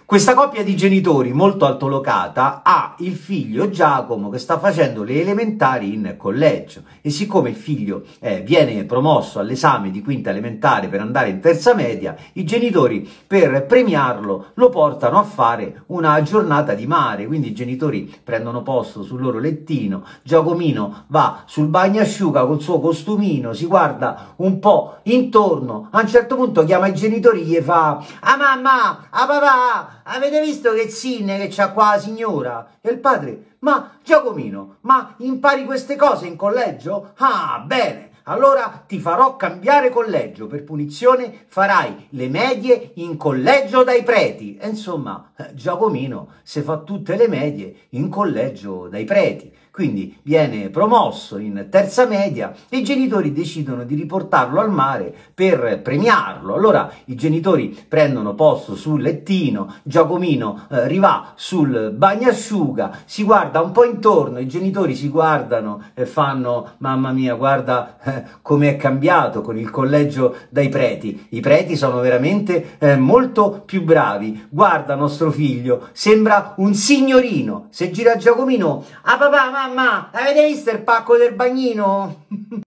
Questa coppia di genitori molto altolocata ha il figlio Giacomo che sta facendo le elementari in collegio e siccome il figlio viene promosso all'esame di quinta elementare per andare in terza media, i genitori per premiarlo lo portano a fare una giornata di mare, quindi i genitori prendono posto sul loro lettino, Giacomino va sul bagnasciuga col suo costumino, si guarda un po' intorno, a un certo punto chiama i genitori e gli fa: "Ah mamma, ah papà, avete visto che zinne che c'ha qua la signora?" E il padre: "Ma Giacomino, ma impari queste cose in collegio? Ah, bene, allora ti farò cambiare collegio, per punizione farai le medie in collegio dai preti." E insomma, Giacomino si fa tutte le medie in collegio dai preti. Quindi viene promosso in terza media e i genitori decidono di riportarlo al mare per premiarlo. Allora i genitori prendono posto sul lettino, Giacomino rivà sul bagnasciuga, si guarda un po' intorno, i genitori si guardano e fanno: "Mamma mia, guarda come è cambiato con il collegio dai preti. I preti sono veramente molto più bravi. Guarda nostro figlio, sembra un signorino." Se gira Giacomino: "Ah papà, mamma, avete visto il pacco del bagnino?"